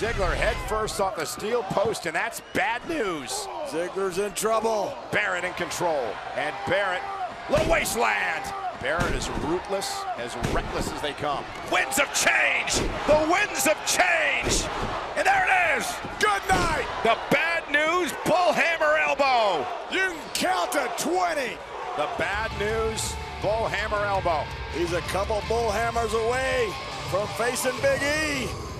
Ziggler head first off the steel post, and that's bad news. Ziggler's in trouble. Barrett in control, and Barrett, low waistland. Barrett is ruthless, as reckless as they come. Winds of change! The winds of change! And there it is! Good night! The bad news, bullhammer elbow! You can count to 20. The bad news, bullhammer elbow. He's a couple bull hammers away from facing Big E.